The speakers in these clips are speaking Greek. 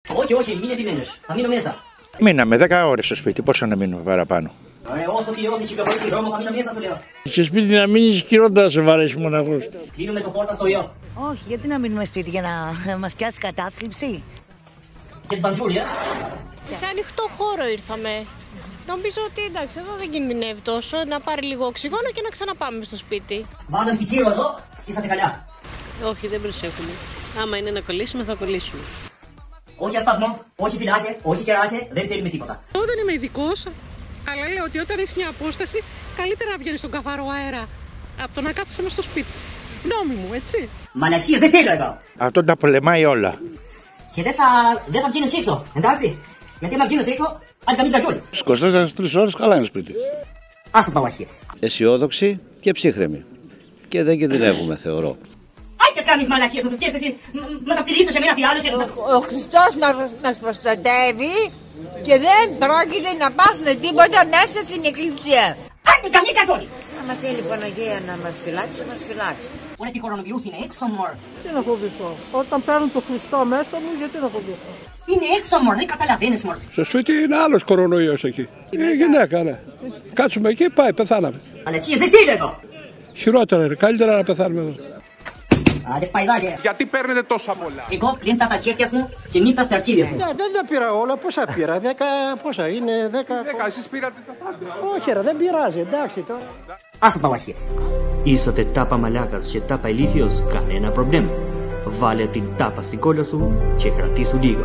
Όχι, όχι, μην επιμένεις. Θα μείνω μέσα. Μείναμε 10 ώρες στο σπίτι, πόσο να μείνουμε παραπάνω. Όσο κυκλοφορείς στον δρόμο θα μείνω μέσα, σου λέω. Στο σπίτι να μείνεις χειρότερα σε βαρέσει μοναχός. Κλείνουμε το πόρτα στο ιό. Όχι, γιατί να μείνουμε σπίτι για να μας πιάσει κατάθλιψη. Και την παντζούρια. Σε ανοιχτό χώρο ήρθαμε. Νομίζω ότι εντάξει, εδώ δεν κινδυνεύει τόσο. Να πάρει λίγο οξυγόνο και να ξαναπάμε στο σπίτι. Βάλτε σπιτήριο εδώ και είσαστε καλά. Όχι, δεν προσέχουμε. Άμα είναι να κολλήσουμε, θα κολλήσουμε. Όχι ασπασμό, όχι φυλάκια, όχι κεράκια, δεν θέλουμε τίποτα. Εγώ δεν είμαι ειδικός, αλλά λέω ότι όταν έχει μια απόσταση, καλύτερα να βγαίνει στον καθαρό αέρα από το να κάθεσαι μες στο σπίτι. Γνώμη μου, έτσι. Μαλακίες δεν θέλω εδώ. Αυτό τα πολεμάει όλα. Και δεν θα βγαίνεις έξω, εντάξει. Γιατί άμα βγαίνεις έξω, αν καμίς καριόλι. Στις 24 ώρες καλά είναι σπίτι. Ας το πάω αρχή. Αισιόδοξοι και ψύχρεμοι. Και δεν κινδυνεύουμε, θεωρώ. Άιτε κάνεις μαλακίες, μου πιέσεις εσύ, να τα φιλήσεις σε μένα τι άλλο και... Ο Χριστός μας προστατεύει και δεν πρόκειται να πάθουμε τίποτα μέσα στην εκκλησία. Άιτε καμία καριόλι. Άμα θέλει η Παναγία να μας φυλάξει, θα μας φυλάξει. Ωραία, τι κορονοϊούς είναι έξω, μωρ. Τι να φοβηθώ. Όταν παίρνουν το Χριστό μέσα μου, γιατί να φοβηθώ. Είναι έξω, μωρ, δεν καταλαβαίνεις, μωρ. Στο σπίτι είναι άλλος κορονοϊός εκεί. Γυναίκα, ναι. Κάτσουμε εκεί, πάει, πεθάναμε. Μαλακίες δεν θέλω εδώ. Χειρότερα είναι, καλύτερα να πεθάνουμε εδώ. Άντε παϊδάκια. Γιατί παίρνετε τόσα πολλά? Εγώ πλύνω τα τσέπια μου και νύχτα στα αρχίδια μου. Δεν τα πήρα όλα, πόσα πήρα, 10, πόσα είναι, 10. 10, εσείς πήρατε τα πάντα. Όχι ρε, δεν πειράζει, εντάξει τώρα. Ας το πάω αρχή. Είσαστε τάπα μαλάκας και τάπα ηλίθιος, κανένα προβλήμα. Βάλε την τάπα στην κόλλα σου και κρατήσου λίγο.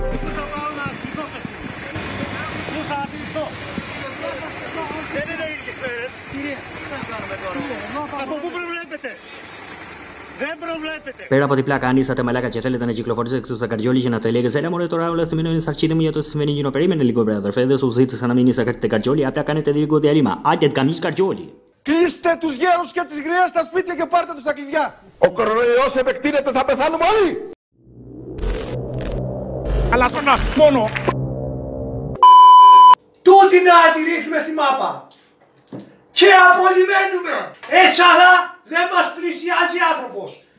Πέρα από την πλάκα, αν είσατε μαλάκα και θέλετε να κυκλοφορήσετε έξω στα καριόλι και να το έλεγες, έλα μωρέ τώρα όλα σημαίνουν στα αρχίδια μου για το σημαίνει γίνο. Περίμενε λίγο, βρε αδερφέ, δεν σου ζήτησα να μην είσατε καριόλι, απλά κάνετε λίγο διαλύμα. Άντε, καμίς καριόλι. Κλείστε τους γέρους και τις γριές στα σπίτια και πάρτε τους τα κλειδιά. Ο κορονοϊός επεκτείνεται, θα πεθάνουμε όλοι. Αλλά μόνο. Τούτη να τη ρίχνουμε στη μάπα. Και απολυμμένουμε. Έτσι αλλά δεν μας πλησιάζει άνθρωπος.